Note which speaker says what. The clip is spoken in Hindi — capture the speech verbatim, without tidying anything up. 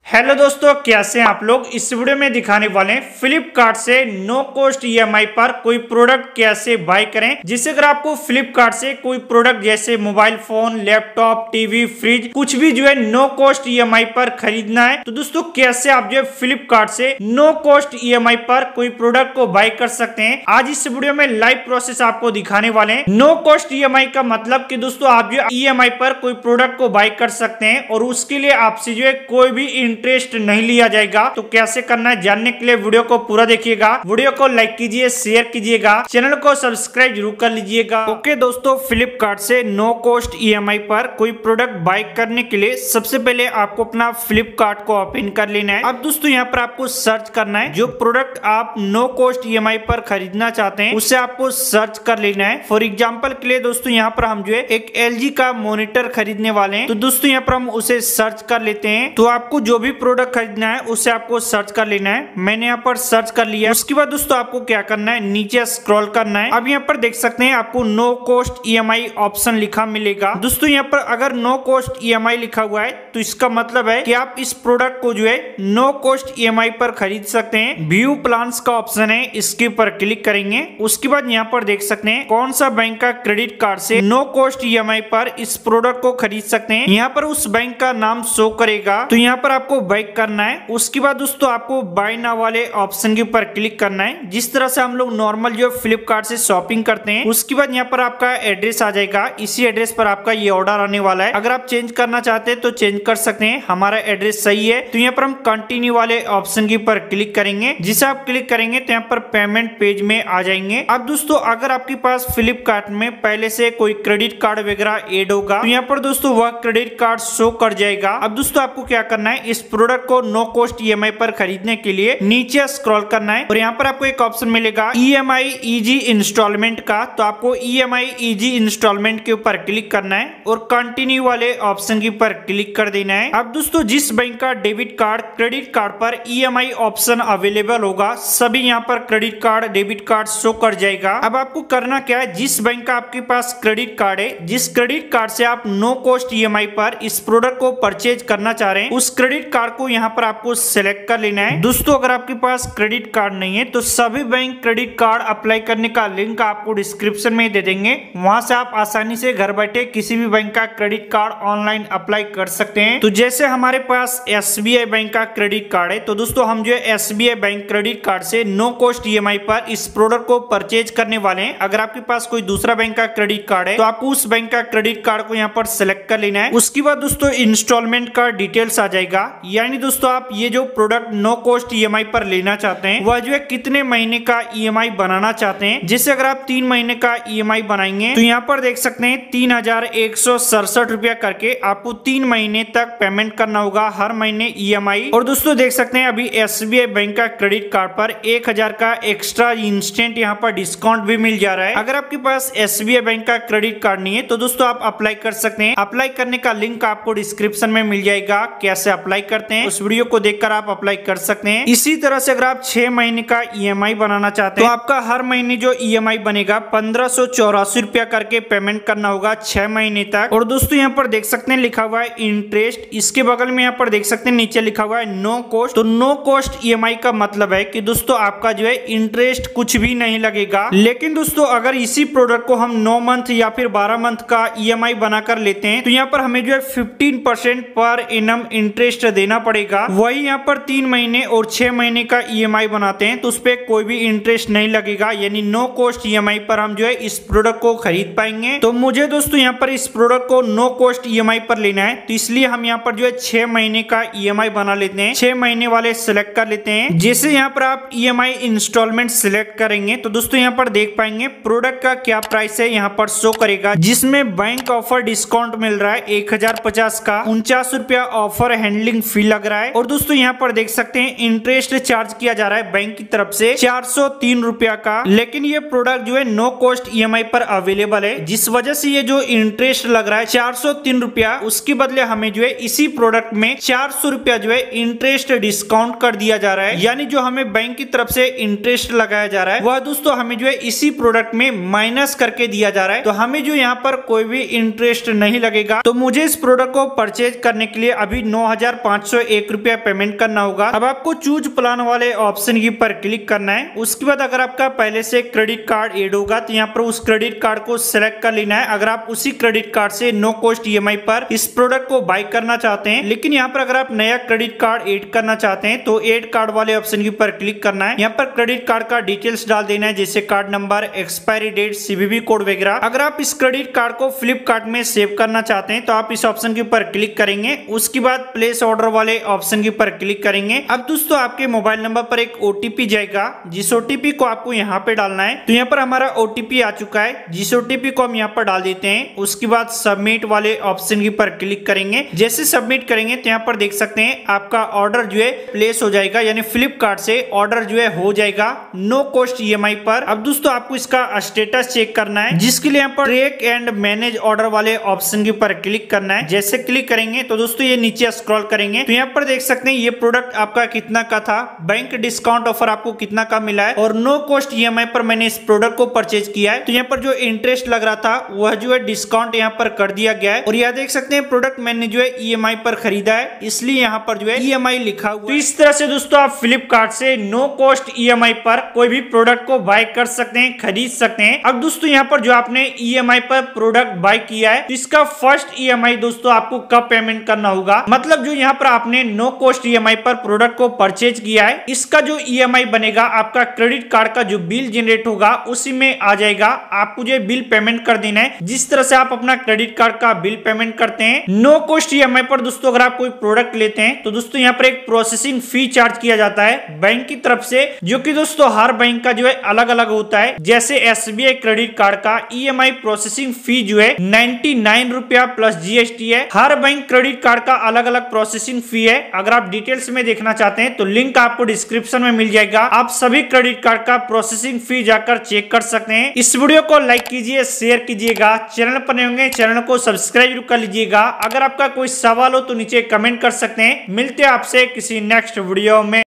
Speaker 1: हेलो दोस्तों, कैसे हैं आप लोग। इस वीडियो में दिखाने वाले हैं फ्लिपकार्ट से नो कॉस्ट ईएमआई पर कोई प्रोडक्ट कैसे बाय करें। जिससे अगर आपको फ्लिपकार्ट से कोई प्रोडक्ट जैसे mobile phone, laptop, TV, fridge कुछ भी जो है नो कॉस्ट ईएमआई पर खरीदना है तो दोस्तों कैसे आप जो है फ्लिपकार्ट से नो कॉस्ट ईएमआई पर कोई प्रोडक्ट को बाय कर सकते हैं। आज इस वीडियो में लाइव प्रोसेस आपको दिखाने वाले हैं। नो कॉस्ट ईएमआई का मतलब कि दोस्तों आप जो ईएमआई पर कोई प्रोडक्ट को बाय कर सकते हैं और उसके लिए आपसे जो है कोई भी इंटरेस्ट नहीं लिया जाएगा। तो कैसे करना है जानने के लिए वीडियो को पूरा देखिएगा। वीडियो को लाइक कीजिए, शेयर कीजिएगा, चैनल को सब्सक्राइब जरूर कर लीजिएगा। ओके दोस्तों, फ्लिपकार्ट से नो कॉस्ट ईएमआई पर कोई प्रोडक्ट बाय करने के लिए सबसे पहले आपको अपना फ्लिपकार्ट को ओपन कर लेना है। अब दोस्तों यहाँ पर आपको सर्च करना है जो प्रोडक्ट आप नो कॉस्ट ईएमआई पर खरीदना चाहते हैं उसे आपको सर्च कर लेना है। फॉर एग्जाम्पल के लिए दोस्तों यहाँ पर हम जो है एक एलजी का मॉनिटर खरीदने वाले हैं तो दोस्तों यहाँ पर हम उसे सर्च कर लेते हैं। तो आपको जो भी प्रोडक्ट खरीदना है उसे आपको सर्च कर लेना है। मैंने यहाँ पर सर्च कर लिया। उसके बाद दोस्तों आपको क्या करना है, नीचे स्क्रॉल करना है। अब यहाँ पर देख सकते हैं आपको नो कॉस्ट ईएमआई ऑप्शन लिखा मिलेगा। दोस्तों यहाँ पर अगर नो कॉस्ट ईएमआई लिखा हुआ है तो इसका मतलब है कि आप इस प्रोडक्ट को जो है नो कॉस्ट ईएमआई पर खरीद सकते हैं। व्यू प्लान्स का ऑप्शन है, इसके ऊपर क्लिक करेंगे। उसके बाद यहाँ पर देख सकते हैं कौन सा बैंक का क्रेडिट कार्ड से नो कॉस्ट ईएमआई पर इस प्रोडक्ट को खरीद सकते हैं। यहाँ पर उस बैंक का नाम शो करेगा तो यहाँ पर आपको बाय करना है। उसके बाद दोस्तों आपको बाय नाउ वाले ऑप्शन के ऊपर क्लिक करना है। जिस तरह से हम लोग नॉर्मल जो फ्लिपकार्ट से शॉपिंग करते हैं उसके बाद यहाँ पर आपका एड्रेस आ जाएगा। इसी एड्रेस पर आपका ये ऑर्डर आने वाला है। अगर आप चेंज करना चाहते हैं तो चेंज कर सकते हैं। हमारा एड्रेस सही है तो यहाँ पर हम कंटिन्यू वाले ऑप्शन के ऊपर क्लिक करेंगे। जिसे आप क्लिक करेंगे तो यहाँ पर पेमेंट पेज में आ जाएंगे। अब दोस्तों अगर आपके पास फ्लिपकार्ट में पहले से कोई क्रेडिट कार्ड वगैरह एड होगा तो यहाँ पर दोस्तों वह क्रेडिट कार्ड शो कर जाएगा। अब दोस्तों आपको क्या करना है, इस प्रोडक्ट को नो कॉस्ट ईएमआई पर खरीदने के लिए नीचे स्क्रॉल करना है और यहाँ पर आपको एक ऑप्शन मिलेगा ईएमआई इजी इंस्टॉलमेंट का। तो आपको ईएमआई इजी इंस्टॉलमेंट के ऊपर क्लिक करना है और कंटिन्यू वाले ऑप्शन के ऊपर क्लिक कर देना है। अब दोस्तों जिस बैंक का डेबिट कार्ड क्रेडिट कार्ड पर ईएमआई ऑप्शन अवेलेबल होगा सभी यहाँ पर credit card debit card show कर जाएगा। अब आपको करना क्या है, जिस बैंक का आपके पास क्रेडिट कार्ड है, जिस क्रेडिट कार्ड से आप नो कॉस्ट ईएमआई पर इस प्रोडक्ट को परचेज करना चाह रहे हैं उस क्रेडिट कार्ड को यहाँ पर आपको सेलेक्ट कर लेना है। दोस्तों अगर आपके पास क्रेडिट कार्ड नहीं है तो सभी बैंक क्रेडिट कार्ड अप्लाई करने का लिंक आपको डिस्क्रिप्शन में दे देंगे। वहां से आप आसानी से घर बैठे किसी भी बैंक का क्रेडिट कार्ड ऑनलाइन अप्लाई कर सकते हैं। तो जैसे हमारे पास एसबीआई बैंक का क्रेडिट कार्ड है तो दोस्तों हम जो है एसबीआई बैंक क्रेडिट कार्ड से नो कॉस्ट ईएमआई पर इस प्रोडक्ट को परचेज करने वाले हैं। अगर आपके पास कोई दूसरा बैंक का क्रेडिट कार्ड है तो आपको उस बैंक का क्रेडिट कार्ड को यहाँ पर सेलेक्ट कर लेना है। उसके बाद दोस्तों इंस्टॉलमेंट का डिटेल्स आ जाएगा। यानी दोस्तों आप ये जो प्रोडक्ट नो कॉस्ट ईएमआई पर लेना चाहते हैं वह जो है कितने महीने का ईएमआई बनाना चाहते हैं। जैसे अगर आप तीन महीने का ईएमआई बनाएंगे तो यहाँ पर देख सकते हैं तीन हजार एक सौ सड़सठ रुपया करके आपको तीन महीने तक पेमेंट करना होगा हर महीने ईएमआई। और दोस्तों देख सकते हैं अभी एसबीआई बैंक का क्रेडिट कार्ड पर एक हजार का एक्स्ट्रा इंस्टेंट यहाँ पर डिस्काउंट भी मिल जा रहा है। अगर आपके पास एसबीआई बैंक का क्रेडिट कार्ड नहीं है तो दोस्तों आप अप्लाई कर सकते हैं। अप्लाई करने का लिंक आपको डिस्क्रिप्शन में मिल जाएगा। कैसे अप्लाई करते हैं उस वीडियो को देखकर आप अप्लाई कर सकते हैं। इसी तरह से अगर आप छह महीने का ईएमआई बनाना चाहते हैं तो आपका हर महीने जो ईएमआई बनेगा पंद्रह सौ चौरासी रुपया करके पेमेंट करना होगा छह महीने तक। और दोस्तों यहाँ पर देख सकते हैं लिखा हुआ है इंटरेस्ट। इसके बगल में यहाँ पर देख सकते हैं नीचे लिखा हुआ है नो कॉस्ट। तो नो कॉस्ट ईएमआई का मतलब है कि दोस्तों आपका जो है इंटरेस्ट कुछ भी नहीं लगेगा। लेकिन दोस्तों अगर इसी प्रोडक्ट को हम नौ मंथ या फिर बारह मंथ का ईएमआई बनाकर लेते हैं तो यहाँ पर हमें जो है fifteen percent per annum interest देना पड़ेगा। वही यहाँ पर तीन महीने और छह महीने का ईएमआई बनाते हैं तो उस पर कोई भी इंटरेस्ट नहीं लगेगा। यानी नो कॉस्ट ईएमआई पर हम जो है इस प्रोडक्ट को खरीद पाएंगे। तो मुझे दोस्तों यहाँ पर इस प्रोडक्ट को नो कॉस्ट ईएमआई पर लेना है तो इसलिए हम यहाँ पर जो है छह महीने का ईएमआई बना लेते हैं। छह महीने वाले सिलेक्ट कर लेते हैं। जैसे यहाँ पर आप ईएमआई इंस्टॉलमेंट सिलेक्ट करेंगे तो दोस्तों यहाँ पर देख पाएंगे प्रोडक्ट का क्या प्राइस है यहाँ पर शो करेगा। जिसमें बैंक ऑफर डिस्काउंट मिल रहा है एक हजार पचास का, उनचास रुपया ऑफर हैंडलिंग फी लग रहा है। और दोस्तों यहाँ पर देख सकते हैं इंटरेस्ट चार्ज किया जा रहा है बैंक की तरफ से चार सौ तीन रुपया का। लेकिन ये प्रोडक्ट जो है नो कॉस्ट ईएमआई पर अवेलेबल है जिस वजह से ये जो इंटरेस्ट लग रहा है चार सौ तीन रुपया उसके बदले हमें जो है इसी प्रोडक्ट में चार सौ रुपया जो है इंटरेस्ट डिस्काउंट कर दिया जा रहा है। यानी जो हमें बैंक की तरफ से इंटरेस्ट लगाया जा रहा है वह दोस्तों हमें जो है इसी प्रोडक्ट में माइनस करके दिया जा रहा है। तो हमें जो यहाँ पर कोई भी इंटरेस्ट नहीं लगेगा। तो मुझे इस प्रोडक्ट को परचेज करने के लिए अभी नौ हजार पाँच सौ एक रुपया पेमेंट करना होगा। अब आपको चूज प्लान वाले ऑप्शन की पर क्लिक करना है। उसके बाद अगर आपका पहले से क्रेडिट कार्ड एड होगा तो यहाँ पर उस क्रेडिट कार्ड को सिलेक्ट कर लेना है। अगर आप उसी क्रेडिट कार्ड से नो कॉस्ट ईएमआई पर इस प्रोडक्ट को बाय करना चाहते हैं, लेकिन यहाँ पर अगर आप नया क्रेडिट कार्ड ऐड करना चाहते हैं तो ऐड कार्ड वाले ऑप्शन के ऊपर क्लिक करना है। यहाँ पर क्रेडिट कार्ड का डिटेल्स डाल देना है, जैसे card number, expiry date, CVV code वगैरह। अगर आप इस क्रेडिट कार्ड को फ्लिपकार्ट में सेव करना चाहते हैं तो आप इस ऑप्शन के ऊपर क्लिक करेंगे। उसके बाद प्लेस ऑर्डर वाले ऑप्शन के ऊपर क्लिक करेंगे। अब दोस्तों आपके मोबाइल नंबर पर एक ओटीपी जाएगा, जिस ओटीपी को आपको यहाँ पे डालना है। तो यहाँ पर हमारा ओटीपी आ चुका है, जिस ओटीपी को हम यहाँ पर डाल देते हैं। उसके बाद सबमिट वाले ऑप्शन के ऊपर क्लिक करेंगे। जैसे सबमिट करेंगे तो यहाँ पर देख सकते हैं आपका ऑर्डर जो है प्लेस हो जाएगा, यानी फ्लिपकार्ट से ऑर्डर जो है हो जाएगा नो कॉस्ट ईएमआई पर। अब दोस्तों आपको इसका स्टेटस चेक करना है, जिसके लिए यहाँ पर ट्रैक एंड मैनेज ऑर्डर वाले ऑप्शन के ऊपर क्लिक करना है। जैसे क्लिक करेंगे तो दोस्तों ये नीचे स्क्रॉल करेंगे तो यहाँ पर देख सकते हैं ये प्रोडक्ट आपका कितना का था, बैंक डिस्काउंट ऑफर आपको कितना का मिला है और नो कॉस्ट ईएमआई पर मैंने इस प्रोडक्ट को परचेज किया है। तो यहाँ पर जो इंटरेस्ट लग रहा था वह जो है डिस्काउंट यहाँ पर कर दिया गया है। और यहाँ देख सकते हैं प्रोडक्ट मैंने जो है ईएमआई पर खरीदा है, इसलिए यहाँ पर जो है ईएमआई लिखा हुआ है। तो इस तरह से दोस्तों आप फ्लिपकार्ट से नो कॉस्ट ईएमआई पर कोई भी प्रोडक्ट को बाय कर सकते हैं, खरीद सकते हैं। अब दोस्तों यहाँ पर जो आपने ईएमआई पर प्रोडक्ट बाय किया है तो इसका फर्स्ट ईएमआई दोस्तों आपको कब पेमेंट करना होगा, मतलब जो यहाँ पर आपने नो कॉस्ट ईएमआई पर प्रोडक्ट को परचेज किया है, इसका जो ईएमआई बनेगा आपका क्रेडिट कार्ड का जो बिल जनरेट होगा उसी में आ जाएगा। आपको जो बिल पेमेंट कर देना है, जिस तरह से आप अपना क्रेडिट कार्ड का बिल पेमेंट करते हैं नो कॉस्ट ईएमआई पर। दोस्तों अगर आप कोई प्रोडक्ट लेते हैं तो दोस्तों यहाँ पर एक प्रोसेसिंग फी चार्ज किया जाता है बैंक की तरफ से, जो कि दोस्तों हर बैंक का जो है अलग अलग होता है। जैसे एसबीआई क्रेडिट कार्ड का ईएमआई प्रोसेसिंग फी जो है नाइन्टी नाइन रुपया प्लस जीएसटी है। हर बैंक क्रेडिट कार्ड का अलग अलग प्रोसेसिंग फी है। अगर आप डिटेल्स में देखना चाहते हैं तो लिंक आपको डिस्क्रिप्शन में मिल जाएगा। आप सभी क्रेडिट कार्ड का प्रोसेसिंग फी जाकर चेक कर सकते हैं। इस वीडियो को लाइक कीजिए, शेयर कीजिएगा, चैनल पर नए होंगे चैनल को सब्सक्राइब कर लीजिएगा। अगर आपका कोई सवाल हो तो नीचे कमेंट कर सकते हैं। मिलते हैं आपसे किसी नेक्स्ट वीडियो में।